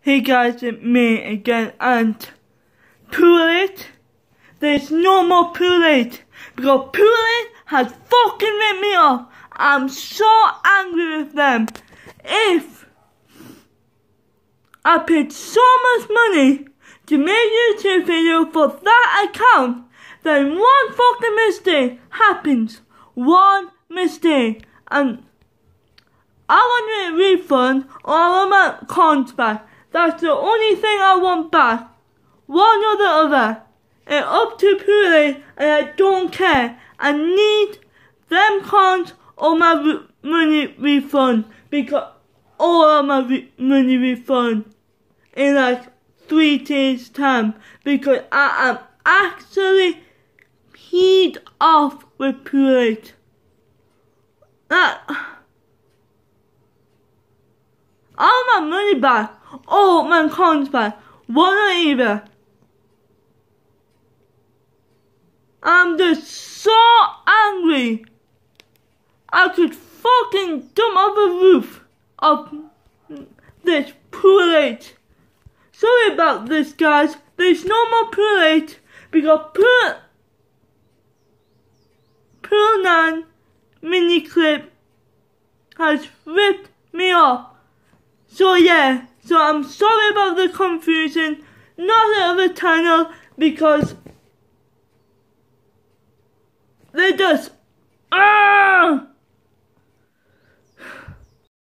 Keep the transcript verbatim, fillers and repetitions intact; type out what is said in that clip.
Hey guys, it's me again, and Poolate, there's no more Poolate, because Poolate has fucking ripped me off. I'm so angry with them. If I paid so much money to make a YouTube video for that account, then one fucking mistake happens. One mistake, and I want a refund or I want my coins back. That's the only thing I want back. One or the other. It's up to Poolate, and I don't care. I need them coins or my re money refund, because all of my re money refund in like three days time, because I am actually peed off with Poolate. That all my money back, all my coins back, one or either. I'm just so angry. I could fucking jump off the roof of this Poolate. Sorry about this, guys. There's no more Poolate, because Pool Pool9 mini clip has ripped me off. So yeah, so I'm sorry about the confusion, not the other channel, because they're just, ah!